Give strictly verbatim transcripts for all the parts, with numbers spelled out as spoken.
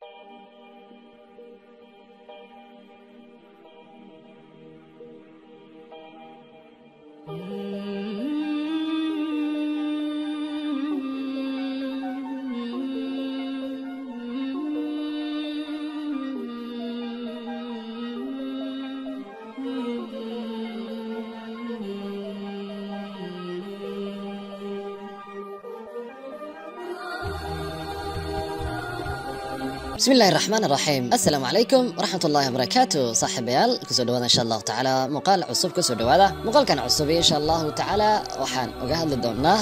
بسم الله الرحمن الرحيم. السلام عليكم ورحمة الله وبركاته. صاحب بيال كسو دوادا إن شاء الله تعالى مقال عصب كسو دوادا مقال كان عصبي إن شاء الله تعالى وحان وقاهد لدونا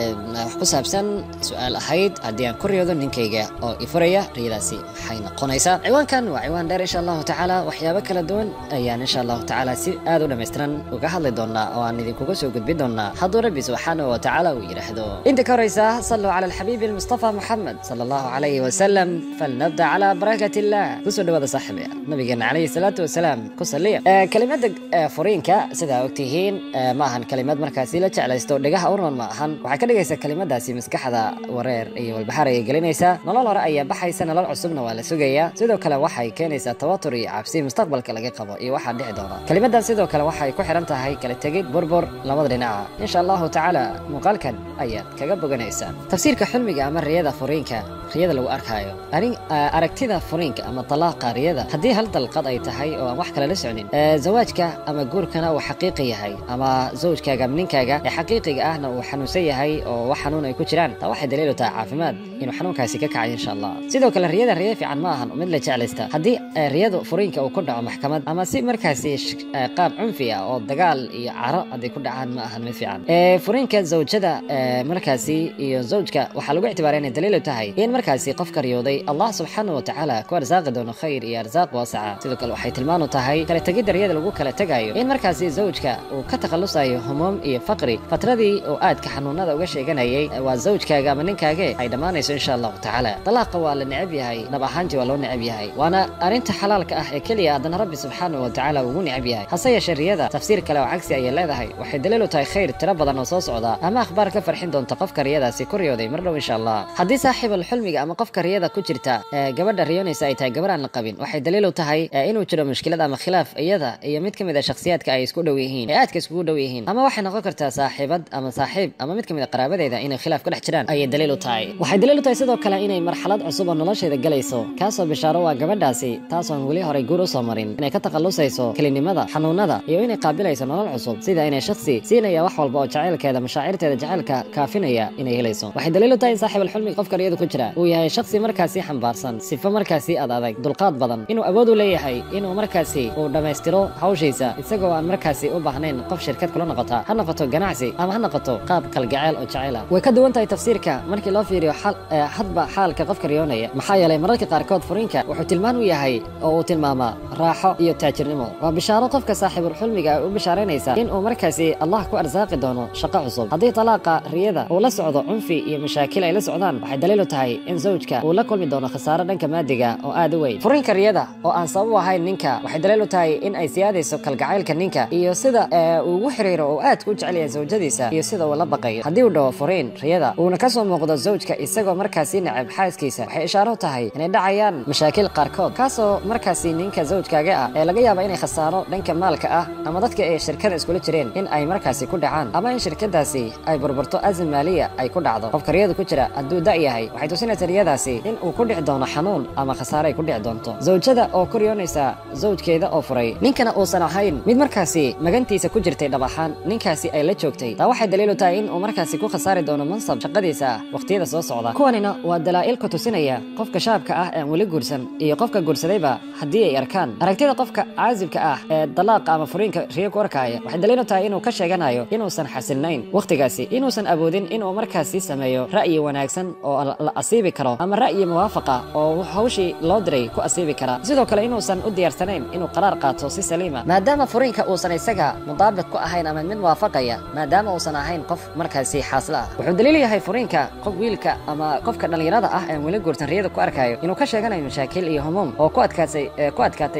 حكوسها بسن سؤال أحيد عديان كوريودو نينكيغا أو إفريا ريداسي حين قونيسا عوان كان وعوان دار إن شاء الله تعالى وحيابك لدون أيان إن شاء الله تعالى سي آدو نمسترن وقاهد لدونا وان إذن كوكسو قد بدونا حضو ربي سبحانه وتعالى ويرحدو إنت كوريسا صلوا على الحبيب المصطفى محمد صلى الله عليه وسلم فلنبدأ على بركة الله. كسر دوّا صاحبي نبينا عليه الصلاة والسلام كسر آه كلمات آه فرينكا سدا وقتهين آه معهن كلمات مركزية على استو دجاها أورن معهن وحكى جيسا كلمات داسي مسكحة ورير أي والبحر يجلينيسا نلا رأي بحيسا نلا عصبنا ولا سجيا سدو كلا وحي كنيسا توتري عبسي مستقبل كلا جقبة أي واحد ده دورة كلمات داسي سدو كلا وحي كحرمتها هاي كلا تجد بربر لمدرنا إن شاء الله تعالى مقال كان أيات كجب جنيسا تفسير كحلمي أمر رياضة فرينكا رياضة لو أركايو أني آه aragtida furiinka ama talaaqa riyada hadii hal dalqad ay tahay oo wax kale la socnin zawaajka ama guurkana uu xaqiiqi yahay ama zawjkaaga ninkaaga ee xaqiiqiga ahna uu xanuunsan yahay oo wax xanuun ay ku jiraan taa waxa daliil u tahay caafimaad inuu xanuunkaasi ka kacay insha Allah sidoo kale riyada riya fiican ma ahan mid la jeclaysta hadii riyadu furiinka uu ku dhaco maxkamad ama si markaasi qaab cunfi ah oo dagaal iyo caro hadii ku dhacaan ma ahan mid fiican ee furiinka zawjada markaasi iyo zawjka waxa lagu ictibaarinay daliil u tahay in markaasi qofka riyooday Allah subhanahu وتعالى كوارزاق دون خير يا أرزاق واسعة سيدك الوحي تلمانو تهاي كلا تجد رياض لوجو كلا تجايو إن مركزي زوجك وكتخلص أيه هموم إيه فقري فترة دي وقاد كحنون هذا وجش يجناي وزوجك جامنين كاجي هيدا ما نيس إن شاء الله تعالى طلاق ولا نعبي هاي نبى حنجي ولا نعبي هاي وأنا أرنت حلالك أح كلي أدنى ربي سبحانه وتعالى وجوني عبي هاي حصية شريادة تفسير كلا وعكسي أي لا هاي وحد دليله تاي خير تربض النصوص عدا أما أخبار كفر حين تقف رياضة سيكوريو دي مرة إن شاء الله حديث صاحب الحلم أما قف رياضة كترتا قبل ريونيس ay tahay gabar aan la qabin waxay daliil u tahay inuu jiro mushkilad ama khilaaf iyada iyo mid kamid ah shakhsiyaadka ay isku dhow yihiin ee aadka isku dhow yihiin ama waxay noqon kartaa saaxiibad ama saaxiib ama mid kamid ah qaraabadeeda inay khilaaf ka dhex jiraan ay daliil u tahay waxay daliil u tahay sidoo kale inay marxalad cusub oo nolosheeda galayso kaasoo bishaaro waa gabadhaasi taasoo aan weli hore guur u soo marin inay ka takhalusayso kelinimada xanuunada iyo inay qaabilayso nolol cusub sida inay shakhsi siinaya wax walba oo jacaylkeeda mashaacirteeda jacaylka kaafinaya inay helayso waxay daliil u tahay saaxiib alxulmi qofka riyadu ku jira uu yahay shakhsi markaasi xambaarsan sifo markaasi adag dulqaad badan inuu awood u leeyahay inuu markaasi uu dhameystiro hawshiisa isagoo aan markaasi u baahnayn qof shirkad kula noqota ha noqoto ganacsi ama ha noqoto qaab kalgacayl oo jacayl ah way ka duwan tahay tafsiirka markii loo fiiriyo hadba xaalka qofka riyoonaya maxaa yeelay mararka qaarkood furiinka wuxuu tilmaan u yahay oo uu tilmaamaa raaxo iyo taajirnimo waa bishaaro qofka saaxiibul xulmiga u bishaaraynaysa in uu markaasi Allah ku arsaaqi doono shaqo cusub haddii talaaqa riyada uu la socdo cunfi iyo mashaakil ay la socdaan waxay daliil u tahay in zawjka uu la kulmi doono khasaaro dhanka maadiga oo aad u weyn furiinka riyada oo aan sabab u ahayn ninka waxay daliil u tahay in ay siyaadayso kalgacaylka ninka iyo sida uu ugu xiriiro oo aad ku jecel yahay zawjadiisa iyo sida uu la baqayo haddii uu dhawo furiin riyada uuna ka soo muuqdo zawjka isagoo markaasi nacab xaaskiisa waxay ishaaro tahay inay dhacayaan mashaakil qaarkood kaasoo markaasi ninka zawjkaaga ah ee laga yaabo inay khasaaro dhanka maalka ah ama dadka ay shirkada iskula jireen in ay markaasi ku dhacaan ama in shirkadaasi ay burburto azim maaliya ay ku dhacdo qofka riyada ku jira hadduu da yahay waxay tusinaysaa riyadaasi in uu ku dhici doono xanuun ama khasaare ay ku dhici doonto zawjada oo koryoonaysa zawjkeeda oo furay ninkana uusan ahayn mid markaasi magantiisa ku jirtay dhabaxaan ninkaasi ay la joogtay taa waxay daliil u tahay in uu markaasi ku khasaari doono mansab shaqadiisa waqtiyada soo socda kuwanina waa dalaa'il ku tusinaya qofka shaabka ah ee weli guursan iyo qofka guursadayba haddii ay arkaan aragtida qofka caazibka ah ee dalaaqa ama furiinka riyo ku arkaya waxay daliil u tahay inuu ka sheeganayo inuusan xasilnayn waqtigaasi inuusan awoodin inuu markaasi sameeyo ra'yi wanaagsan oo la asiibi karo ama ra'yi muwaafaqa oo hawshii loo diray ku asiibi kara sidoo kale inuusan u diyaarsanayn inuu qaraar qaato si saliima maadaama furiinka uusan isaga mudaabit ku ahayn ama mid waafaqaya maadaama uusan ahayn qof markaasi xaasla ah wuxuu daliil yahay furiinka qof wiilka ama qofka dhalinyarada ah ee weli guurtan riyada ku arkayo inuu ka sheeganayo mashaakil iyo humuum oo ku adkaatay ku adkaatay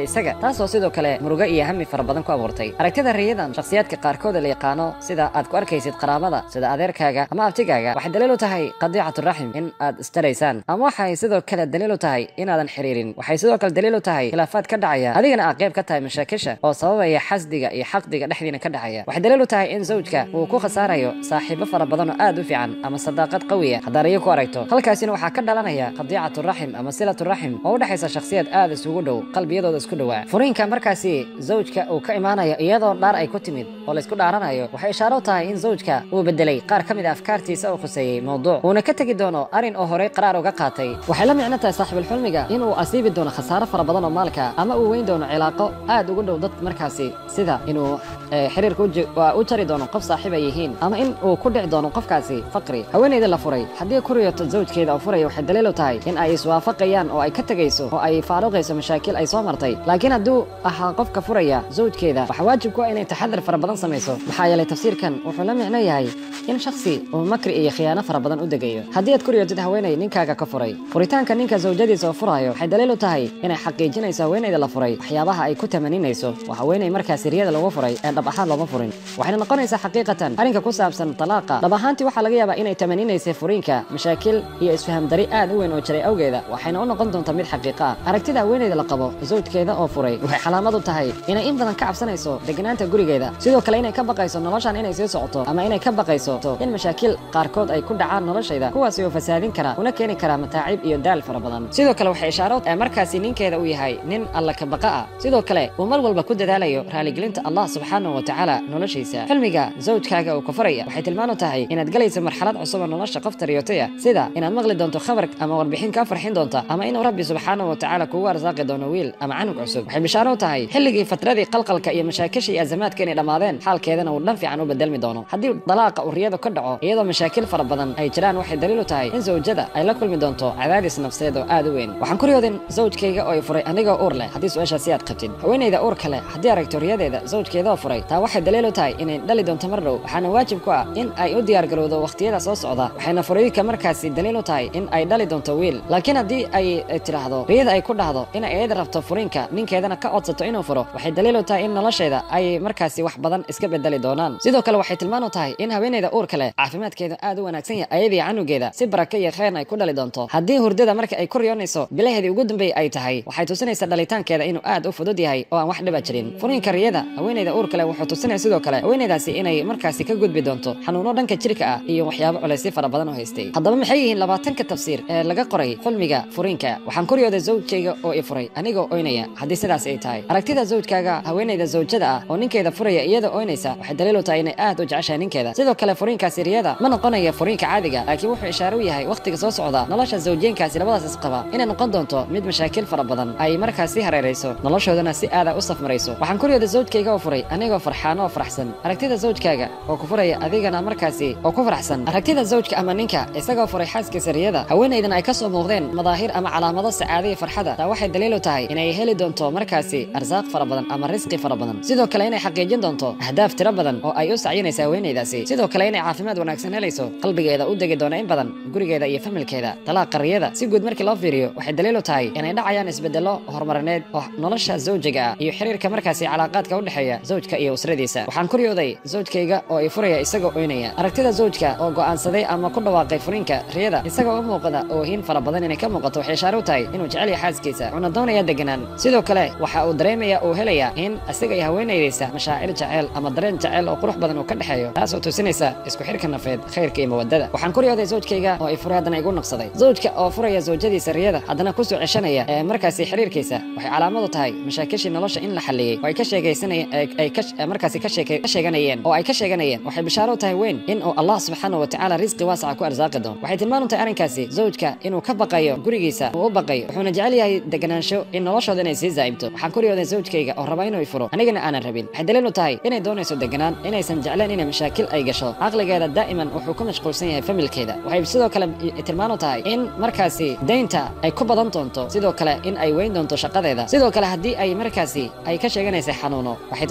isaga taasoo sidoo kale murugo iyo hami fara badan ku abuurtay. aragtida riyadan shakhsiyaadka qaarkood la yaqaano sida aad ku arkaysid qaraabada sida adeerkaaga ama abtigaaga waxay daliil u tahay qadiicatu raxim in aad istaraysaan ama waxay sidoo kale daliil u tahay inaadan xiriirin. waxay sidoo kale daliil u tahay khilaafaad ka dhacaya adigana aad qayb ka tahay mashaakisha oo sababaya xasdiga iyo xaqdiga dhexdiina ka dhacaya. waxay daliil u tahay in zawjka uu ku khasaarayo saaxiibo fara badan oo aad u fiican ama sadaaqad qawiya haddaad riyo ku aragto. halkaasina waxaa ka dhalanaya qadiicatu raxim ama silatu raxim oo u dhexaysa shakhsiyaad aad isugu dhow qalbiyadooda isku dhowaa. furiinka markaasi zawjka uu ka imaanayo iyadoo dhaar ay ku timid oo la isku dhaaranayo waxay ishaaro u tahay in zawjka uu bedelay qaar ka mid ah afkaartiisa oo khuseeyey mowduuc uuna ka tegi doono arrin oo horey qaraar uga qaatay. waxay la micno tahay saaxiibulxulmiga inuu asiibi doono khasaaro fara badan oo maalka ama uu weyn doono cilaaqo aad ugu dhow dadka markaasi sida inuu xiriirka u jari doono qof saaxiib ay yihiin ama in uu ku dhici doono qofkaasi faqri. haweeneyda la furay haddii ku riyoto zawjkeeda oo furaya waxay daliil u tahay in ay iswaafaqayaan oo ay ka tegayso oo ay faaruqayso mashaakil ay soo martay. laakiin hadduu ahaa qofka furaya zawjkeeda waxaa waajib ku ah inay taxadar fara badan samayso maxaa yeelay tafsiirkan wuxuu la micno yahay in shakhsi uu makri iyo khiyaano fara badan u degayo. haddii aad ku riyotid haweeney ninkaaga ka furay furitaanka ninka zawjadiisa oo furayo waxay daliil u tahay inay xaqiijinayso haweeneyda la furay waxyaabaha ay ku tamaninayso waa haweeney markaasi riyada lagu furay ee dhab ahaan looma furin. waxayna noqonaysaa xaqiiqatan arrinka ku saabsan talaaqa dhab ahaantii waxaa laga yaabaa inay tamaninaysay furiinka mashaakil iyo isfaham dari aad u weyn oo jiray awgeeda waxayna u noqon doontaa mid xaqiiqa ah. aragtida haweeneyda la qabo zawjkeeda oo furay waxay calaamad u tahay inay in badan ka cabsanayso deganaanta gurigeeda sidoo kale inay ka baqayso noloshan inay sii socoto ama inay ka baqayso in mashaakil qaarkood ay ku dhacaan noloshayda kuwaasi oo fasaadin kara una keeni kara mataacib iyo daal fara badan. sidoo kale waxay ishaaro ee markaasi ninkeeda uu yahay nin alla ka baqa ah sidoo kale uu mar walba ku dadaalayo raaligelinta allah subxaanahu wa tacaala noloshiisa. xilmiga zawjkaaga uu ka furaya waxay tilmaan u tahay inaad galayso marxalad cusub oo nolosha qof tariyotaya sida inaad maqli doonto khabar ama warbixin ka farxin doonta ama inuu rabbi subxaanahu wa tacaala kugu arsaaqi doono wiil ama canug cusub. waxay bishaaro u tahay xilligii fatradii qalqalka iyo mashaakisha iyo azamaadka inay dhammaadeen xaalkeedana uu dhan fiican u bedelmi doono. haddii dalaaqa uu riyadu ka dhaco iyadoo mashaakil fara badan ay jiraan waxay daliil u tahay in zawjada ay la kulmi doonto cadaadis nafseed oo aad u weyn. waxaan ku riyooday zawjkayga oo ay furay anigoo uur leh haddii su-aashaasi aad qabtid. haweeneyda uur kale haddii aragto riyadeeda zawjkeeda oo furay taa waxay daliil u tahay inay dhali doonto mar dhow waxaana waajib ku ah in ay u diyaar garowdo waqtiyada soo socda. waxayna furiinka markaasi daliil u tahay in ay dhali doonto wiil. laakiin haddii ay tiraahdo riyada ay ku dhahdo inay iyada rabto furiinka ninkeedana ka codsato inuu furo waxay daliil u tahay in nolosheeda ay markaasi wax badan iska bedeli doonaan. sidoo kale waxay tilmaan u tahay in haweeneyda uur kale caafimaadkeeda aad u wanaagsan yahay ayadii canugeeda si baraka iyo khayr ay ku dhali doonto. haddii hurdada marka ay ku riyoonayso bilaheedii ugu dambeeyay ay tahay waxay tusinaysaa dhalitaankeeda inuu aad u fudud yahay oo aan wax dhiba jirin. furiinka riyada haweeneyda uur kale wuxuu tusinaya sidoo kale haweeneydaasi inay markaasi ka gudbi doonto xanuuno dhanka jirka ah iyo waxyaabo culaysyo fara badan oo haystay. haddaba maxay yihiin labaatanka tafsiir ee laga qoray xulmiga furiinka? waxaan ku riyooday zawjkayga oo i furay anigoo oynaya haddii sidaas ay tahay. aragtida zawjkaaga haweeneyda zawjada ah oo ninkeeda furaya iyada oynaysa waxay daliil u tahay inay aad u jeceshahay ninkeeda. sidoo kale furiinkaasi riyada ma noqonayo furiinka caadiga laakiin wuxuu ishaaro u yahay waqtiga soo socda nolosha zawjeenkaasi labadaas isqaba inay noqon doonto mid mashaakil fara badan ay markaasi hareerayso noloshoodana si aada u safmarayso. waxaan ku riyooday zawjkayga oo furay anigoo farxaano oo faraxsan. aragtida zawjkaaga oo ku furaya adigana markaasi oo ku faraxsan. aragtida zawjka ama ninka isagoo furay xaaskiisa riyada haweeneydan ay ka soo muuqdeen madaahir ama calaamado sacaado iyo farxada taa waxay daliil u tahay inay heli doonto markaasi arsaaq fara badan ama risqi fara badan. sidoo kale inay xaqiijin doonto ahdaaf tiro badan oo ay u sacyinaysa haweeneydaasi. sidoo kale inay caafimaad wanaagsan helayso qalbigeeda u degi doona in badan gurigeeda iyo familkeeda. talaaqa riyada si guud markii loo fiiriyo waxay daliil u tahay inay dhacayaan isbedelo horumarineed oo nolosha zawjiga ah iyo xiriirka markaasi calaaqaadka u dhexeeya zawjka iyo usradiisa. waxaan ku riyooday zawjkayga oo ay furaya isagoo oynaya. aragtida zawjka oo go'aansaday ama ku dhawaaqay furiinka riyada isagoo u muuqda oohin fara badan inay ka muuqato waxay ishaaro u tahay inuu jecel yahay xaaskiisa una doonaya deganaan. sidoo kale waxa uu dareemaya uu helaya in isaga iyo haweeneydaysa mashaacir jecel ama dareen jecel oo qurux badan uu ka dhexeeyo taasoo tusinaysa isku xirka nafeed khayrka iyo mawadada. waxaan ku riyooday zawjkayga oo ay furay haddana igu naqsaday. zawjka oo furaya zawjadiisa riyada haddana ku soo ceshanaya ee markaasi xiriirkiisa waxay calaamad u tahay mashaakishii nolosha in la xalliyey oo ay ka sheegaysanayeen ay ka markaasi ka sheeganayeen oo ay ka sheeganayeen waxay bishaaro u tahay weyn in uu allah subxaanahu wa tacaala risqi waasaca ku arsaaqi doono. waxay tilmaan u tahay arrinkaasi zawjka inuu ka baqayo gurigiisa uu u baqayo wuxuuna jecel yahay deganaansho in noloshooda inay sii zaa'ibto. waxaan ku riyooday zawjkayga oo raba inuu furo anigana aanan rabin. waxay daliil u tahay inay doonayso deganaan inaysan jecleen inay mashaakil ay gasho. caqligeeda daa'iman wuxuu ku mashquulsan yahay familkeeda. waxay sidoo kale tilmaan u tahay in markaasi deynta ay ku badan doonto sidoo kale in ay weyn doonto shaqadeeda. sidoo kale haddii ay markaasi ay ka sheeganaysay xanuuno waxay tusinaysaa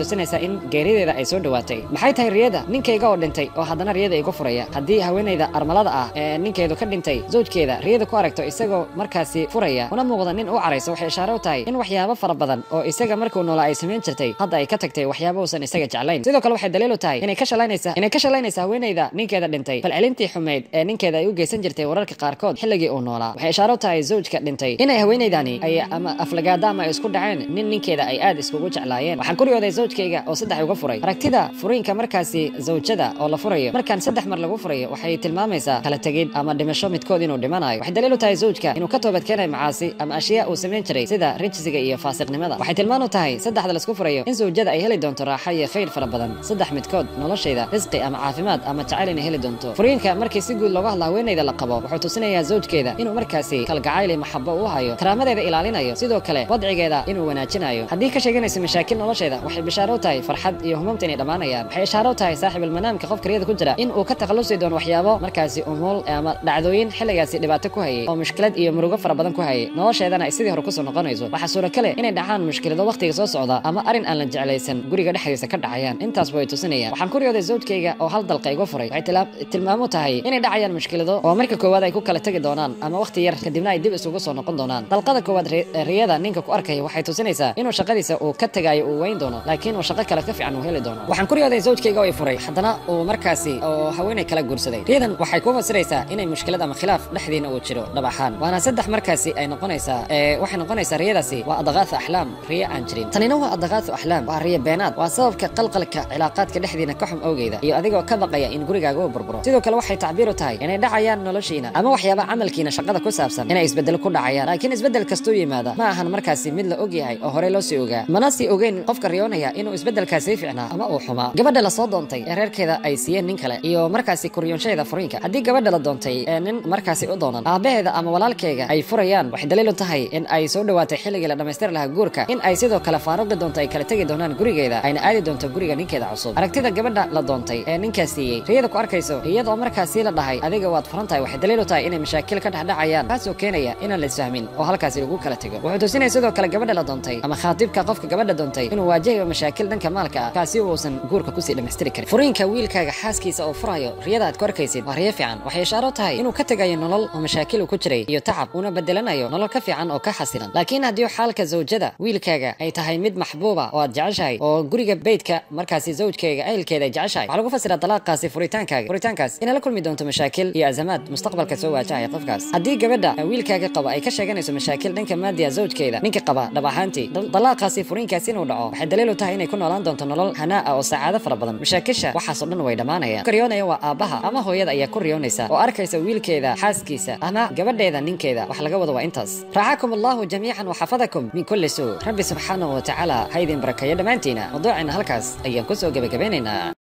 in geerideeda ay soo dhawaatay maxay tahay riyada ninkayga oo dhintay oo haddana riyada igu furaya haddii haweeneyda armalada ah ee ninkeedu ka dhintay zawjkeeda riyada ku aragto isagoo markaasi furaya una muuqda nin u carayso waxay ishaaro u tahay in waxyaabo fara badan oo isaga markuu noolaa ay samayn jirtay hadda ay ka tagtay waxyaabo uusan isaga jeclayn sidoo kale waxay daliil u tahay inay ka shalaynaysa inay ka shalaynaysa haweeneyda ninkeeda dhintay falcelintii xumeyd ee ninkeeda ay u geysan jirtay wararka qaarkood xilligii uu noolaa waxay ishaaro u tahay zawjka dhintay inay haweeneydani ay ama aflagaada ama ay isku dhaceen nin ninkeeda ay aad iskugu jeclaayeen waxaan ku riyooday zawjkayga oo saddex uga furay aragtida furiinka markaasi zawjada oo la furayo markaan saddex mar lagu furayo waxay tilmaamaysaa kala tegid ama dhimasho midkood inuu dhimanayo waxay daliil u tahay zawjka inuu ka toobad keenayo macaasi ama ashyaa uu samayn jiray sida rijsiga iyo faasiqnimada waxay tilmaan u tahay saddexda la isku furayo in zawjada ay heli doonto raaxo iyo khayr fara badan saddex midkood nolosheeda risqi ama caafimaad ama jacayl inay heli doonto furiinka markii si guud looga hadla haweeneyda la qabo wuxuu tusinayaa zawjkeeda inuu markaasi kalgacayl iyo maxabo u hayo karaamadeeda ilaalinayo sidoo kale wadcigeeda inuu wanaajinayo haddii ka sheeganayso mashaakil nolosheeda waxay bishaaro u tahay farxad iyo humumta inay dhammaanayaan waxay ishaaro u tahay saaxiib almanaamka qofka riyada ku jira in uu ka takhalusi doono waxyaabo markaasi umuul ama dhacdooyin xilligaasi dhibaato ku hayay oo mushkilad iyo murugo fara badan ku hayay nolosheedana ay sidii hore kusoo noqonayso waxaa suurakale inay dhacaan mushkilado waqtiga soo socda ama arrin aan la jeclaysan guriga dhexdiisa ka dhacayaan intaasba way tusinayaan waxaan ku riyooday zawjkayga oo hal dalqa igu furay waxay tilmaamo tahay inay dhacayaan mushkilado oo marka koowaad ay ku kala tegi doonaan ama waqti yar kadibna ay dib isugu soo noqon doonaan dalqada koowaad riyada ninka ku arkaya waxay tusinaysaa inuu shaqadiisa uu ka tagayo uu weyn doono laakiin uu shaqo kale ka fiican uu heli doono waxaan ku riyooday zawjkayga oo i furay haddana uu markaasi oo haweeney kala guursaday riyadan waxay ku fasiraysaa inay mushkilad ama khilaaf dhexdiina uu jiro dhab ahaan waana saddex markaasi ay noqonaysaa ee waxay noqonaysaa riyadaasi waa adaqaathu axlaam riya aan jirin tanina waa adaqaathu axlaam waa riya beenaad waa sababka qalqalka cilaaqaadka dhexdiina ka xum awgeeda iyo adigoo ka baqaya in gurigaaga uu burburo sidoo kale waxay tacbiir u tahay inay dhacayaan noloshiina ama waxyaaba camalkiina shaqada ku saabsan inay isbedel ku dhacayaan laakiin isbedel kastuu yimaada ma ahan markaasi mid la og yahay oo horey loo sii ogaa mana sii ogeyn qofka riyoonaya inuu isbedelkaasi fiicnaa ama uu xumaa gabadha la soo doontay ee reerkeeda ay siiyeen nin kale iyo markaasi kuryoonshadeeda furiinka haddii gabadha la doontay ee nin markaasi u doonan aabaheeda ama walaalkeega ay furayaan waxay daliil u tahay in ay soo dhawaatay xilligii la dhamaystiri lahaa guurka in ay sidoo kale faaruqi doonto ay kala tegi doonaan gurigeeda ayna aadi doonto guriga ninkeeda cusub aragtida gabadha la doontay ee ninkaas siiyey riyada ku arkayso iyadoo markaasi la dhahay adiga waad furan tahay waxay daliil u tahay inay mashaakil ka dhexdhacayaan kaasoo keenaya inaan la isfahmin oo halkaasi lagu kala tego wuxuu tusinaya sidoo kale gabadha la doontay ama khaatibka qofka gabadha doontay inuu waajahayo mashaakil dhanka maalka ah kaasi uusan guurka kusii dhamaystiri karin furiinka wiilkaaga xaaskiisa oo furayo riyada aad ku arkaysid waa riyo fiican waxay ishaaro tahay inuu ka tegayo nolol oo mashaakil uu ku jiray iyo tacab una bedelanayo nolol ka fiican oo ka xasilan laakiin haddii xaalka zawjada wiilkaaga ay tahay mid maxbuuba oo aad jeceshahay oo guriga beydka markaasi zawjkeega ehelkeeda ay jeceshahay waxaa lagu fasiraa dalaaqaasi furitaankaaga furitaankaas inay la kulmi doonto mashaakil iyo azamaad mustaqbalka soo waajahaya qofkaas haddii gabadha wiilkaaga qaba ay ka sheeganayso mashaakil dhanka maadiya zawjkeeda ninka qaba dhab ahaantii dalaaqaasi furiinkaasi inuu dhaco waxay daliil u tahay inay ku noolaan doonto nolol hanaa'a oo sacaado fara badan mashaakisha waxaasoo dhan way dhammaanayaan ka riyoonaya waa aabbaha ama hooyada ayaa ku riyoonaysa oo arkaysa wiilkeeda xaaskiisa ama gabadheeda ninkeeda wax laga wado waa intaas raaxakum allahu jamiican waxafadakum min kulli suu rabbi subxaanahu watacaala ha idin barakeeyo dhammaantiina mawduucina halkaas ayaan kusoo gebagabeynaynaa